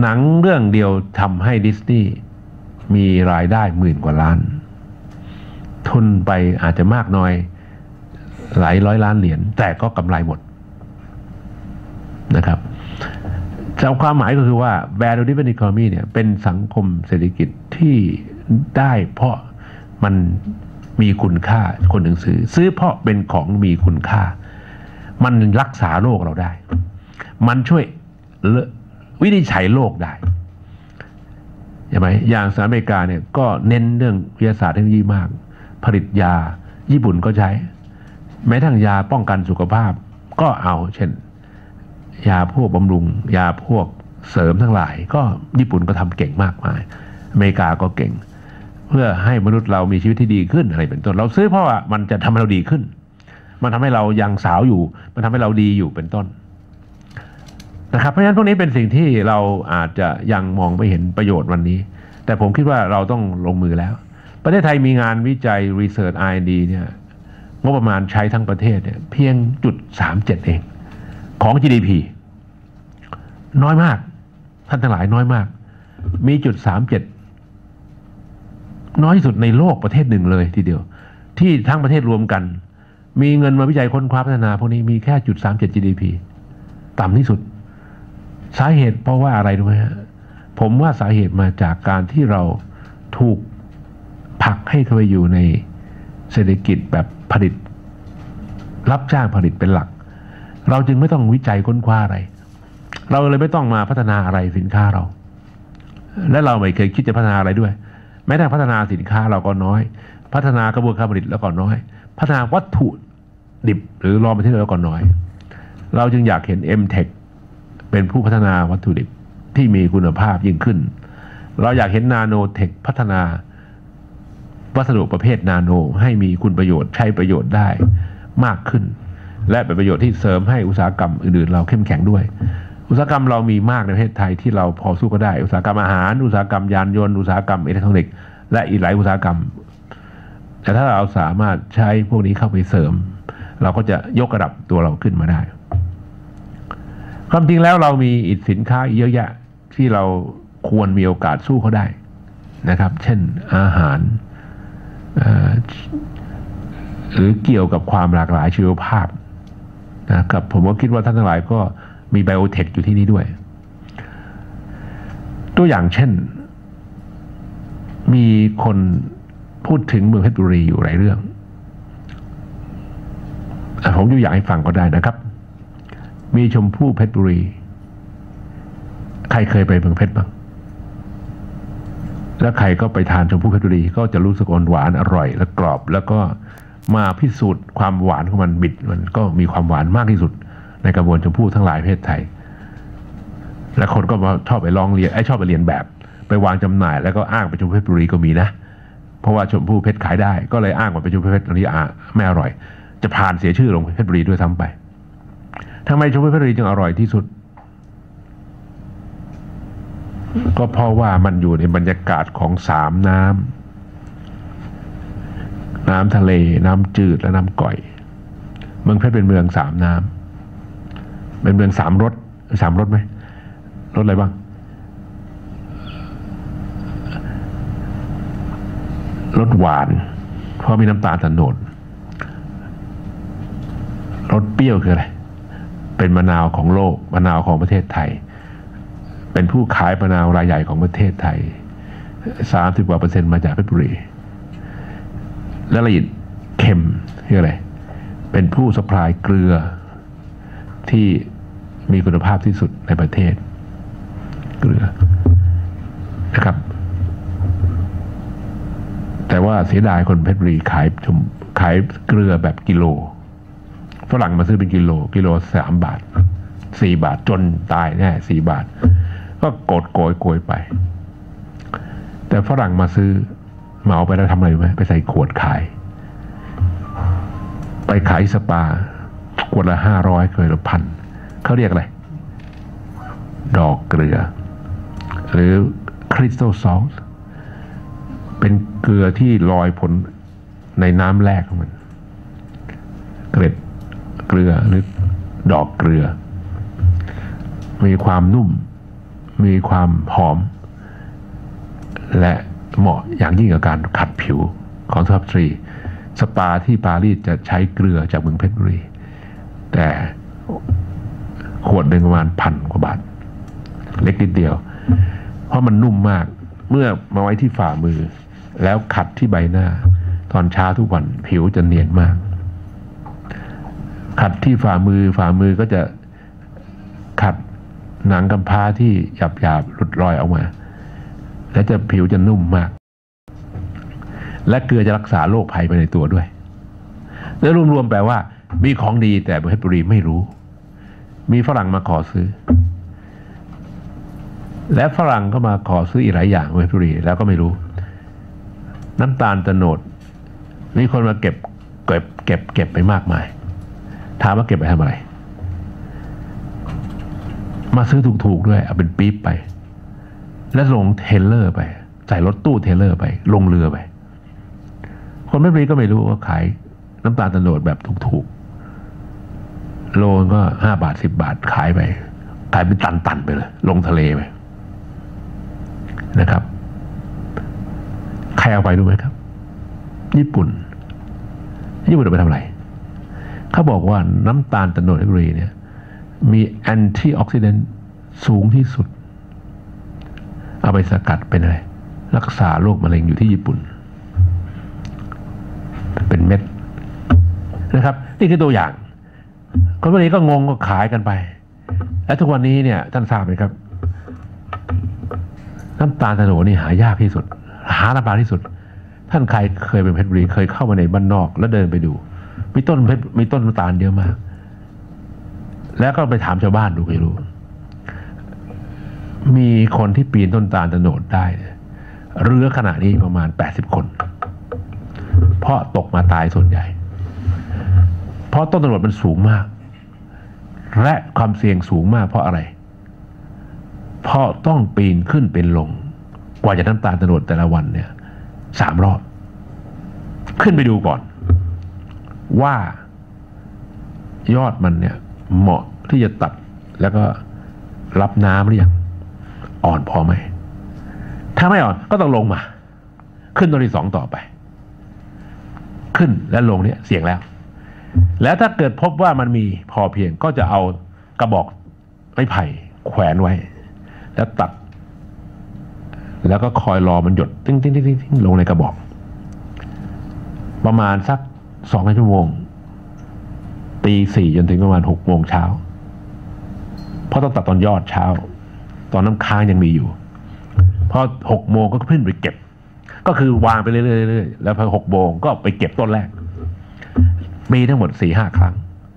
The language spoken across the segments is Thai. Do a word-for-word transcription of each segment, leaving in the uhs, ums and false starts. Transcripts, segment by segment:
หนังเรื่องเดียวทำให้ดิสนีย์มีรายได้หมื่นกว่าล้านทุนไปอาจจะมากน้อยหลายร้อยล้านเหรียญแต่ก็กำไรหมดนะครับจากความหมายก็คือว่า value driven economy เนี่ยเป็นสังคมเศรษฐกิจที่ได้เพราะมันมีคุณค่าคนถึงซื้อซื้อเพราะเป็นของมีคุณค่ามันรักษาโรคเราได้มันช่วยวินิจฉัยโรคได้ใช่ไหมอย่างสหรัฐอเมริกาเนี่ยก็เน้นเรื่องวิทยาศาสตร์เทคโนโลยีมากผลิตยาญี่ปุ่นก็ใช้แม้ทั้งยาป้องกันสุขภาพก็เอาเช่นยาพวกบำรุงยาพวกเสริมทั้งหลายก็ญี่ปุ่นก็ทำเก่งมากมายอเมริกาก็เก่งเพื่อให้มนุษย์เรามีชีวิตที่ดีขึ้นอะไรเป็นต้นเราซื้อเพราะว่ามันจะทำให้เราดีขึ้นมันทำให้เรายังสาวอยู่มันทำให้เราดีอยู่เป็นต้นนะครับเพราะฉะนั้นพวกนี้เป็นสิ่งที่เราอาจจะยังมองไม่เห็นประโยชน์วันนี้แต่ผมคิดว่าเราต้องลงมือแล้วประเทศไทยมีงานวิจัย Research อาร์ แอนด์ ดี เนี่ยงบประมาณใช้ทั้งประเทศเนี่ยเพียงจุดสามเจ็ดเองของ จี ดี พี น้อยมากท่านทั้งหลายน้อยมากมีจุดสามเจ็ดน้อยที่สุดในโลกประเทศหนึ่งเลยทีเดียวที่ทั้งประเทศรวมกันมีเงินมาวิจัยค้นคว้าพัฒนาพวกนี้มีแค่จุดสามเจ็ด จี ดี พี ต่ำที่สุดสาเหตุเพราะว่าอะไรรู้ไหมฮะผมว่าสาเหตุมาจากการที่เราถูกผลักให้เข้าไปอยู่ในเศรษฐกิจแบบผลิตรับจ้างผลิตเป็นหลักเราจึงไม่ต้องวิจัยค้นคว้าอะไรเราเลยไม่ต้องมาพัฒนาอะไรสินค้าเราและเราไม่เคยคิดจะพัฒนาอะไรด้วยแม้แต่พัฒนาสินค้าเราก็น้อยพัฒนากระบวนการผลิตแล้วก็น้อยพัฒนาวัตถุดิบหรือรอมาที่เราก็น้อยเราจึงอยากเห็น เอ็ม เทค เป็นผู้พัฒนาวัตถุดิบที่มีคุณภาพยิ่งขึ้นเราอยากเห็นนาโนเทคพัฒนาวัสดุประเภทนาโนให้มีคุณประโยชน์ใช้ประโยชน์ได้มากขึ้นและเป็นประโยชน์ที่เสริมให้อุตสาหกรรมอื่นๆเราเข้มแข็งด้วยอุตสาหกรรมเรามีมากในประเทศไทยที่เราพอสู้ก็ได้อุตสาหกรรมอาหารอุตสาหกรรมยานยนต์อุตสาหกรรมอิเล็กทรอนิกส์และอีกหลายอุตสาหกรรมแต่ถ้าเราสามารถใช้พวกนี้เข้าไปเสริมเราก็จะยกระดับตัวเราขึ้นมาได้ความจริงแล้วเรามีอีกสินค้าเยอะแยะที่เราควรมีโอกาสสู้เขาได้นะครับเช่นอาหารหรือเกี่ยวกับความหลากหลายชีวภาพนะครับผมก็คิดว่าท่านทั้งหลายก็มีไบโอเทคอยู่ที่นี่ด้วยตัวอย่างเช่นมีคนพูดถึงเมืองเพชรบุรีอยู่หลายเรื่องผมยกอย่างให้ฟังก็ได้นะครับมีชมพู่เพชรบุรีใครเคยไปเมืองเพชรบ้างแล้วใครก็ไปทานชมพู่เพชรบุรีก็จะรู้สึกหวานอร่อยและกรอบแล้วก็มาพิสูจน์ความหวานของมันบิดมันก็มีความหวานมากที่สุดในกระบวนชมพู่ทั้งหลายประเทศไทยและคนก็มาชอบไปลองเรียนไอ้ชอบไปเรียนแบบไปวางจำหน่ายแล้วก็อ้างไปชมพู่เพชรบุรีก็มีนะเพราะว่าชมพู่เพชรขายได้ก็เลยอ้างว่าเป็นชมพู่เพชรอันนี้อ่ะไม่อร่อยจะผ่านเสียชื่อลงเพชรบุรีด้วยซ้ำไปทำไมชมพู่เพชรบุรีจึงอร่อยที่สุดก็เพราะว่ามันอยู่ในบรรยากาศของสามน้ำน้ำทะเลน้ำจืดและน้ำก่อยเมืองเพชรเป็นเมืองสามน้ำเป็นเมืองสามรสสามรสไหมรสอะไรบ้างรสหวานเพราะมีน้ำตาลโนดรสเปรี้ยวคืออะไรเป็นมะนาวของโลกมะนาวของประเทศไทยเป็นผู้ขายมะนาวรายใหญ่ของประเทศไทยสามสิบกว่าเปอร์เซ็นต์มาจากเพชรบุรีและละเอียดเค็มคืออะไรเป็นผู้ซัพพลายเกลือที่มีคุณภาพที่สุดในประเทศเกลือนะครับแต่ว่าเสียดายคนเพชรบุรีขายชมขายเกลือแบบกิโลฝรั่งมาซื้อเป็นกิโลกิโลสามบาทสี่บาทจนตายแน่สี่บาทก็โกดโกยโกยไปแต่ฝรั่งมาซื้อมาเอาไปแล้วทำอะไรไหมไปใส่ขวดขายไปขายสปาขวดละห้าร้อยเคยละพันเขาเรียกอะไรดอกเกลือหรือคริสตัลซอลต์เป็นเกลือที่ลอยผลในน้ำแร่ของมันเกล็ดเกลือหรือดอกเกลือมีความนุ่มมีความหอมและเหมาะอย่างยิ่งกับการขัดผิวของสุภาพสตรีสปาที่ปารีสจะใช้เกลือจากเมืองเพชรบุรีแต่ขวดหนึ่งประมาณพันกว่าบาทเล็กนิดเดียวเพราะมันนุ่มมากเมื่อมาไว้ที่ฝ่ามือแล้วขัดที่ใบหน้าตอนเช้าทุกวันผิวจะเนียนมากขัดที่ฝ่ามือฝ่ามือก็จะขัดหนังกำพร้าที่หยาบหยาบหลุดรอยออกมาและจะผิวจะนุ่มมากและเกลือจะรักษาโรคภัยไปในตัวด้วยแล้วรวมๆแปลว่ามีของดีแต่เพชรบุรีไม่รู้มีฝรั่งมาขอซื้อและฝรั่งก็มาขอซื้ออีกหลายอย่างเพชรบุรีแล้วก็ไม่รู้น้ำตาลโตนดมีคนมาเก็บเก็บเก็บเก็บไปมากมายถามว่าเก็บไปทำอะไรมาซื้อถูกๆด้วยเอาเป็นปี๊บไปแล้วลงเทเลอร์ไปใส่รถตู้เทเลอร์ไปลงเรือไปคนไม่รีก็ไม่รู้ว่าขายน้ำตาลโตนดแบบถูกๆโลก็ห้าบาทสิบบาทขายไปขายเป็นตันๆไปเลยลงทะเลไปนะครับใครเอาไปรู้ไหมครับญี่ปุ่นญี่ปุ่นเอาไปทำอะไรเขาบอกว่าน้ำตาลโตนดเพชรบุรีเนี่ยมีแอนตี้ออกซิแดนต์สูงที่สุดเอาไปสกัดเป็นอะไรรักษาโรคมะเร็งอยู่ที่ญี่ปุ่นเป็นเม็ดนะครับนี่คือตัวอย่างคนพวกนี้ก็งงก็ขายกันไปและทุกวันนี้เนี่ยท่านทราบไหมครับน้ำตาลโตนดนี่หายากที่สุดหาลำบากที่สุดท่านใครเคยเป็นเพชรบุรีเคยเข้ามาในบ้านนอกแล้วเดินไปดูมีต้นเพชรมีต้นน้ำตาลเยอะมากแล้วก็ไปถามชาวบ้านดูไปรู้มีคนที่ปีนต้นตาลโตนดได้เรือขณะนี้ประมาณแปดสิบคนเพราะตกมาตายส่วนใหญ่เพราะต้นโตนดมันสูงมากและความเสี่ยงสูงมากเพราะอะไรเพราะต้องปีนขึ้นเป็นลงกว่าจะน้ำตาลโตนดแต่ละวันเนี่ยสามรอบขึ้นไปดูก่อนว่ายอดมันเนี่ยเหมาะที่จะตัดแล้วก็รับน้ำหรือยังอ่อนพอไหมถ้าไม่อ่อนก็ต้องลงมาขึ้นตัวที่สองต่อไปขึ้นและลงเนี่ยเสี่ยงแล้วแล้วถ้าเกิดพบว่ามันมีพอเพียงก็จะเอากระบอกไม้ไผ่แขวนไว้แล้วตัดแล้วก็คอยรอมันหยดติ้งติ้งติ้งติ้งลงในกระบอกประมาณสักสองชั่วโมงตีสี่จนถึงประมาณหกโมงเช้าเพราะต้องตัดตอนยอดเช้าตอนน้ำค้างยังมีอยู่พอหกโมงก็ขึ้นไปเก็บก็คือวางไปเรื่อยๆแล้วพอหกโมงก็ไปเก็บต้นแรกมีทั้งหมดสี่ห้าครั้ง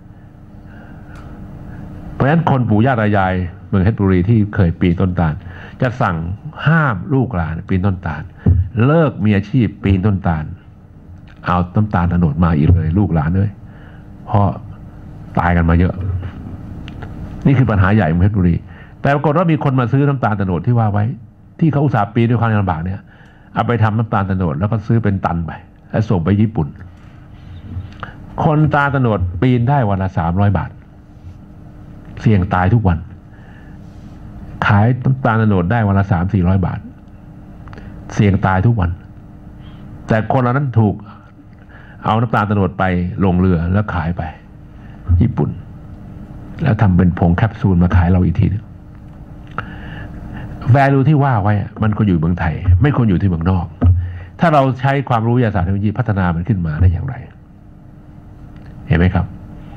เพราะฉะนั้นคนปู่ย่าตายายเมืองเพชรบุรีที่เคยปีนต้นตาลจะสั่งห้ามลูกหลานปีนต้นตาลเลิกมีอาชีพปีนต้นตาลเอาน้ำตาลโตนดมาอีกเลยลูกหลานเลยเพราะตายกันมาเยอะนี่คือปัญหาใหญ่ของเพชรบุรีแต่ปรากฏว่ามีคนมาซื้อน้ำตาลโตนดที่ว่าไว้ที่เขาอุตส่าห์ปีนด้วยความลำบากเนี่ยเอาไปทำน้ำตาลโตนดแล้วก็ซื้อเป็นตันไปแล้วส่งไปญี่ปุ่นคนตาลโตนดปีนได้วันละสามร้อยบาทเสี่ยงตายทุกวันขายน้ำตาลโตนดได้วันละสามสี่ร้อยบาทเสี่ยงตายทุกวันแต่คนเหล่านั้นถูกเอาน้ำตาลโตนดไปลงเรือแล้วขายไปญี่ปุ่นแล้วทำเป็นผงแคปซูลมาขายเราอีกทีนึง value ที่ว่าไว้มันก็อยู่เมืองไทยไม่ควรอยู่ที่เมืองนอกถ้าเราใช้ความรู้วิทยาศาสตร์เทคโนโลยีพัฒนามันขึ้นมาได้อย่างไรเห็นไหมครับ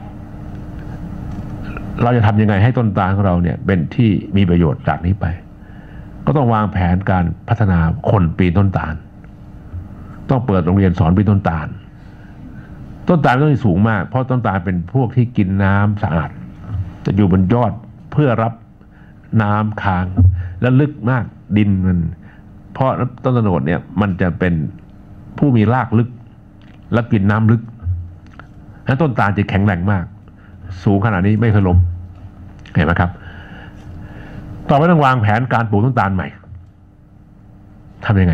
เราจะทำยังไงให้ต้นตาลของเราเนี่ยเป็นที่มีประโยชน์จากนี้ไปก็ต้องวางแผนการพัฒนาคนปีนต้นตาลต้องเปิดโรงเรียนสอนปีนต้นตาลต้นตาลต้องสูงมากเพราะต้นตาลเป็นพวกที่กินน้ำสะอาดจะอยู่บนยอดเพื่อรับน้ำค้างและลึกมากดินมันเพราะต้นโตนดเนี่ยมันจะเป็นผู้มีรากลึกและกินน้ำลึกและต้นตาลจะแข็งแรงมากสูงขนาดนี้ไม่เคยล้มเห็นไหมครับต่อไปต้องวางแผนการปลูกต้นตาลใหม่ทำยังไง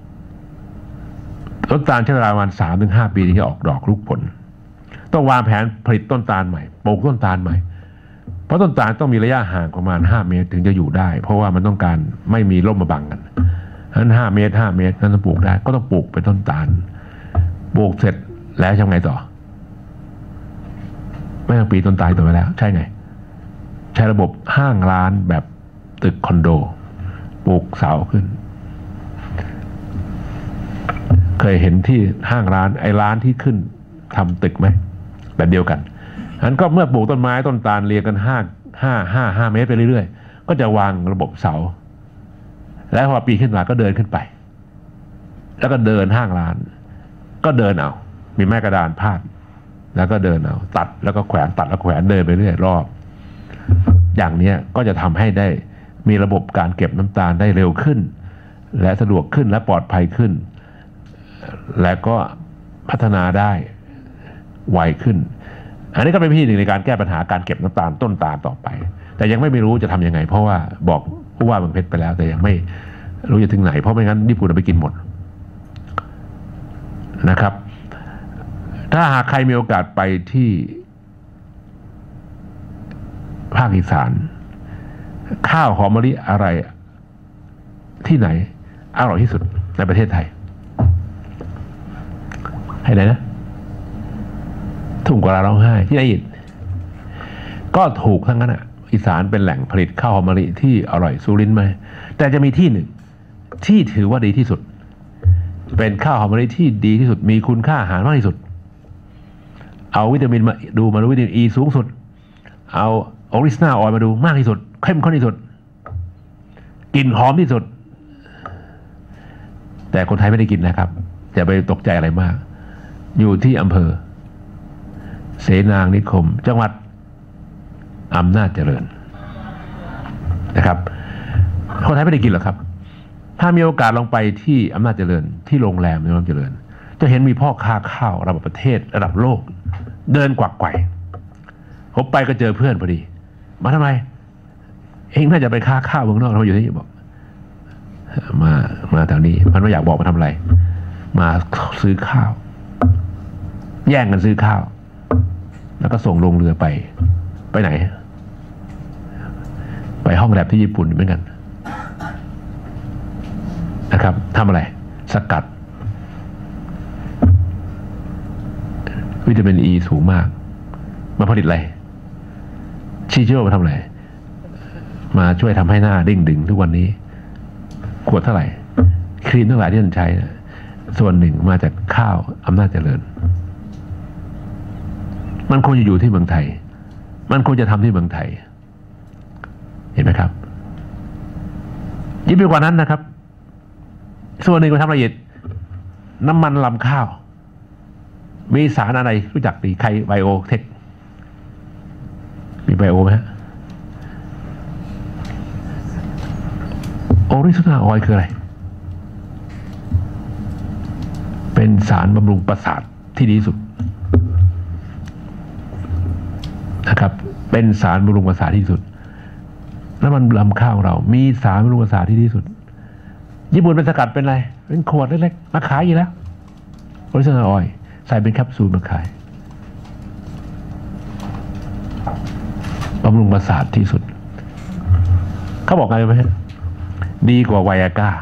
ต้นตาลใช้เวลาประมาณสามถึงห้าปีถึงจะออกดอกลูกผลต้องวางแผนผลิตต้นตาลใหม่ปลูกต้นตาลใหม่เพราะต้นตาลต้องมีระยะห่างประมาณห้าเมตรถึงจะอยู่ได้เพราะว่ามันต้องการไม่มีร่มมาบังกันฉะนั้นห้าเมตรห้าเมตรนั้นจะปลูกได้ก็ต้องปลูกเป็นต้นตาลปลูกเสร็จแล้วทำไงต่อไม่ต้องปีต้นตาลต่อไปแล้วใช่ไงใช้ระบบห้างร้านแบบตึกคอนโดปลูกเสาขึ้นเคยเห็นที่ห้างร้านไอ้ร้านที่ขึ้นทำตึกไหมแบบเดียวกันฉะนั้นก็เมื่อปลูกต้นไม้ต้นตาลเรียงกันห้าห้าห้าห้าเมตรไปเรื่อยๆก็จะวางระบบเสาแล้วพอปีขึ้นมาก็เดินขึ้นไปแล้วก็เดินห้างร้านก็เดินเอามีไม้กระดานพาดแล้วก็เดินเอาตัดแล้วก็แขวนตัดแล้วแขวนเดินไปเรื่อยรอบอย่างนี้ก็จะทำให้ได้มีระบบการเก็บน้ำตาลได้เร็วขึ้นและสะดวกขึ้นและปลอดภัยขึ้นและก็พัฒนาได้ไวขึ้นอันนี้ก็เป็นวิธีหนึ่งในการแก้ปัญหาการเก็บน้ำตาลต้นตาลต่อไปแต่ยังไม่รู้จะทำยังไงเพราะว่าบอกผู้ว่าเมืองเพชรไปแล้วแต่ยังไม่รู้จะถึงไหนเพราะไม่งั้นญี่ปุ่นเอาไปกินหมดนะครับถ้าหากใครมีโอกาสไปที่ภาคอีสานข้าวหอมมะลิอะไรที่ไหนอร่อยที่สุดในประเทศไทยให้ไหนนะทุ่งกวาร้องไห้ที่ไหนอีกก็ถูกทั้งนั้นอ่ะอีสานเป็นแหล่งผลิตข้าวหอมมะลิที่อร่อยสุรินทร์ไหมแต่จะมีที่หนึ่งที่ถือว่าดีที่สุดเป็นข้าวหอมมะลิที่ดีที่สุดมีคุณค่าอาหารมากที่สุดเอาวิตามินมาดูมาดูวิตามินอีสูงสุดเอาออริจินัลออยล์มาดูมากที่สุดเข้มข้นที่สุดกลิ่นหอมที่สุดแต่คนไทยไม่ได้กินนะครับอย่าไปตกใจอะไรมากอยู่ที่อำเภอเสนางนิคมจังหวัดอำนาจเจริญนะครับคนไทยไม่ได้กินหรอกครับถ้ามีโอกาสลองไปที่อำนาจเจริญที่โรงแรมในอำนาจเจริญจะเห็นมีพ่อค้าข้าวระดับประเทศระดับโลกเดินกวักไกวผมไปก็เจอเพื่อนพอดีมาทำไมเองน่าจะไปค้าข้าวเมืองนอกเราอยู่ที่บอกมามาแถวนี้มันไม่อยากบอกมาทำอะไรมาซื้อข้าวแย่งกันซื้อข้าวแล้วก็ส่งลงเรือไปไปไหนไปห้องแลบที่ญี่ปุ่นเหมือนกันนะครับทำอะไรสกัดวิตามินอีสูงมากมาผลิตอะไรชิโร่มาทำอะไรมาช่วยทำให้หน้าเด้งดึงทุกวันนี้ขวดเท่าไหร่ครีมทั้งหลายที่ท่านใช้นะส่วนหนึ่งมาจากข้าวอำนาจเจริญมันควรจะอยู่ที่เมืองไทยมันควรจะทำที่เมืองไทยเห็นไหมครับยิ่งไปกว่านั้นนะครับส่วนหนึ่งมาทำละเอียดน้ำมันลำข้าวมีสารอะไรรู้จักดีใครไบโอเทคมีไบโอไหมฮะออริจินัลออยล์คืออะไรเป็นสารบำรุงประสาทที่ดีที่สุดนะครับเป็นสารบำรุงประสาทที่สุดแล้วมันลำข้าวของเรามีสารบำรุงประสาทที่ดีที่สุดญี่ปุ่นเป็นสกัดเป็นอะไรเป็นขวดเล็กๆมาขายอยู่แล้วออริจินัลออยล์ใส่เป็นแคปซูลมาขายบำรุงประสาทที่สุดเขาบอกไงไหมฮะดีกว่าไวอาก้า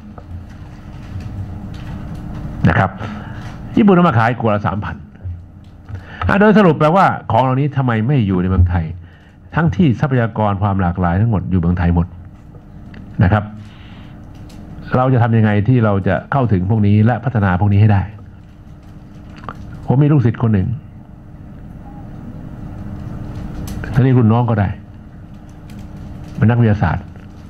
นะครับญี่ปุ่นเอามาขายขวดละสามพันโดยสรุปแปลว่าของเหล่านี้ทำไมไม่อยู่ในเมืองไทยทั้งที่ทรัพยากรความหลากหลายทั้งหมดอยู่เมืองไทยหมดนะครับเราจะทำยังไงที่เราจะเข้าถึงพวกนี้และพัฒนาพวกนี้ให้ได้ผมมีลูกศิษย์คนหนึ่งท่านนี้รุ่นน้องก็ได้เป็นนักวิทยาศาสตร์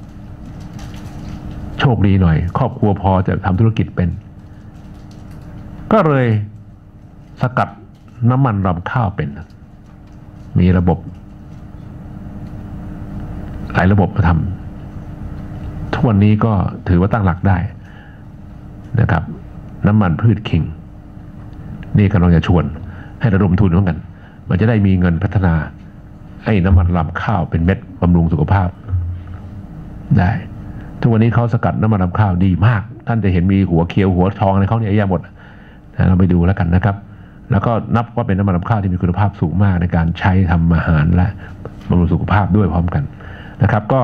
โชคดีหน่อยครอบครัวพอจะทำธุรกิจเป็นก็เลยสกัดน้ำมันรำข้าวเป็นมีระบบหลายระบบมาทำทุกวันนี้ก็ถือว่าตั้งหลักได้นะครับน้ำมันพืชคิงนี่กำลังจะชวนให้ระดมทุนเหมือนกันมันจะได้มีเงินพัฒนาไอ้น้ำมันรำข้าวเป็นเม็ดบำรุงสุขภาพได้ทุกวันนี้เขาสกัดน้ำมันรำข้าวดีมากท่านจะเห็นมีหัวเขียวหัวทองอะไรเขาเนี่ยเยอะหมดเราไปดูแล้วกันนะครับแล้วก็นับว่าเป็นน้ำมันรำข้าวที่มีคุณภาพสูงมากในการใช้ทำอาหารและบำรุงสุขภาพด้วยพร้อมกันนะครับก็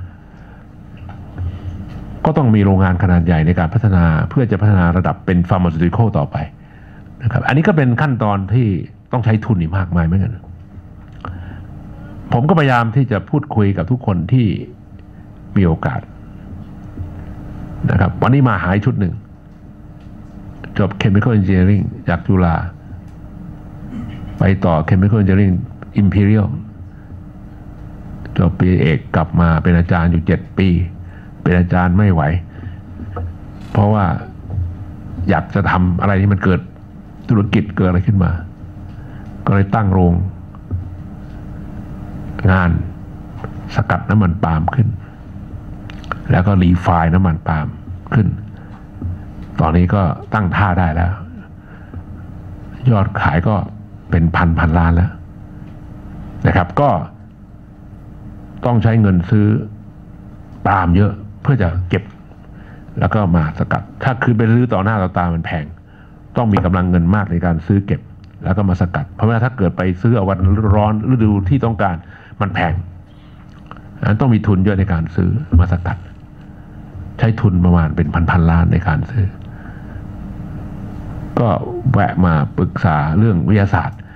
ก็ต้องมีโรงงานขนาดใหญ่ในการพัฒนาเพื่อจะพัฒนาระดับเป็นฟาร์มาซูติคอลต่อไปนะครับอันนี้ก็เป็นขั้นตอนที่ต้องใช้ทุนอีกมากมายเหมือนกันผมก็พยายามที่จะพูดคุยกับทุกคนที่มีโอกาสนะครับวันนี้มาหายชุดหนึ่งจบ Chemical Engineering จากจุฬาไปต่อ Chemical Engineering Imperial จบปีเอกกลับมาเป็นอาจารย์อยู่เจ็ดปีเป็นอาจารย์ไม่ไหวเพราะว่าอยากจะทำอะไรที่มันเกิดธุรกิจเกิดอะไรขึ้นมาก็เลยตั้งโรงงานสกัดน้ำมันปาล์มขึ้นแล้วก็รีไฟน์น้ำมันปาล์มขึ้นตอนนี้ก็ตั้งท่าได้แล้วยอดขายก็เป็นพันพันล้านแล้วนะครับก็ต้องใช้เงินซื้อปาล์มเยอะเพื่อจะเก็บแล้วก็มาสกัดถ้าคือไปซื้อต่อหน้าต่อตามันแพงต้องมีกำลังเงินมากในการซื้อเก็บแล้วก็มาสกัดเพราะว่าถ้าเกิดไปซื้อเอาวันร้อนฤดูที่ต้องการมันแพงนั้นต้องมีทุนเยอะในการซื้อมาสกัดใช้ทุนประมาณเป็นพันพันล้านในการซื้อก็แวะมาปรึกษาเรื่องวิทยาศาสตร์